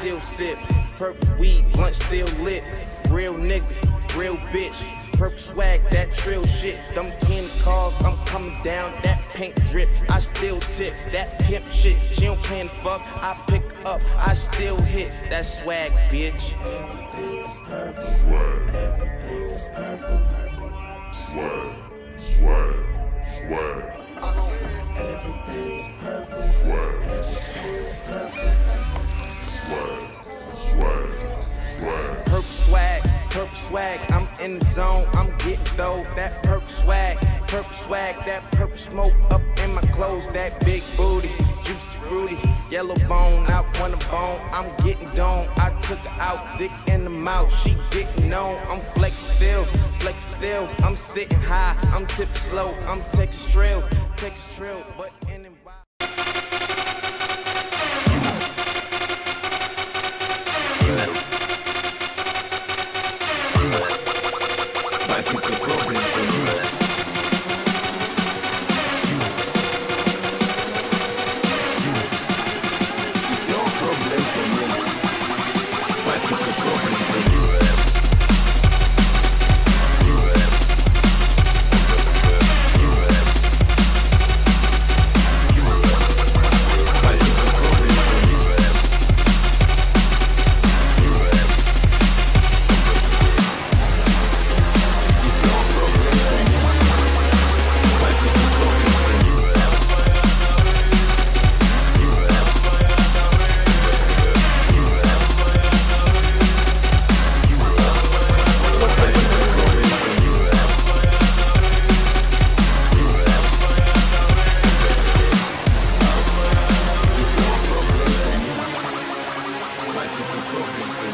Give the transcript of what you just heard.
still sip. Perp weed, blunt still lit. Real nigga, real bitch. Perp swag, that trill shit. Them candy cars, I'm coming down, that pink drip. I still tip, that pimp shit. She don't plan to fuck, I pick up, I still hit. That swag, bitch. Everything is purple. Swag. Everything is purple. Swag. Swag. Swag. Everything is purple. Swag. Everything is purple. Swag. Swag. Perp swag, perp swag, I'm in the zone, I'm getting dough. That perp swag, that perp smoke up in my clothes. That big booty, juicy fruity, yellow bone, I want a bone. I'm getting dome, I took her out, dick in the mouth, she getting on. I'm flexing still, I'm sitting high, I'm tipping slow, I'm Texas trail, but in and wild. But it's a problem for you. It's your problem for me. But it's a problem for you. But it's a problem for you.